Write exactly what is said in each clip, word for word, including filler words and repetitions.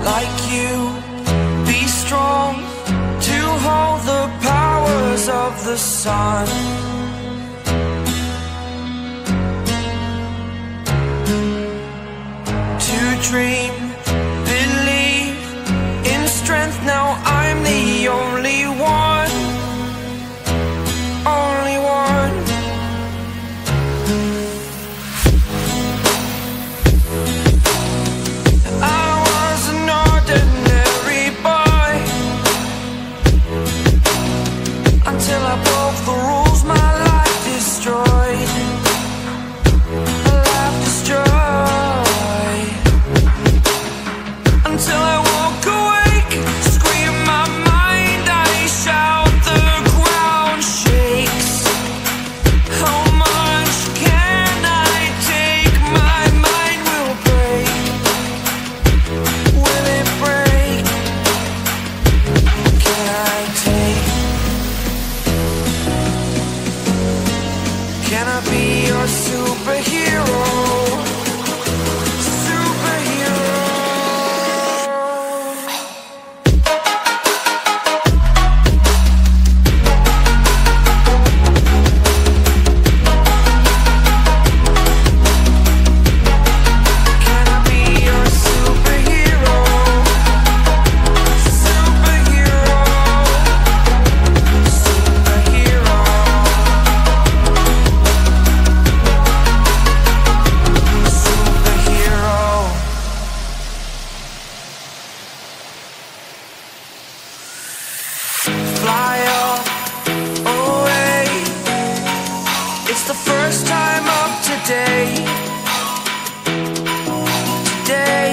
like you, be strong to hold the powers of the sun. To dream, believe in strength, now I'm the only one, only one. I was an ordinary boy until I broke the rules, my life destroyed, a life destroyed. Until I walk awake, scream my mind, I shout, the ground shakes. How much can I take? My mind will break. Will it break? Can I take? Can I be your superhero? Fly up, away. It's the first time of today. Today.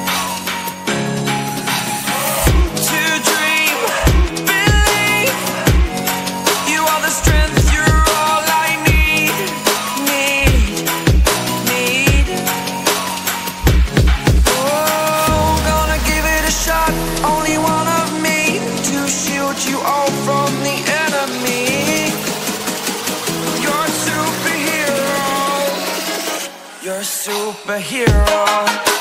To dream, believe. You are the strength, you're all I need. Need, need. Oh, gonna give it a shot. Only one of me to shield you all from the enemy. You're a superhero. You're a superhero.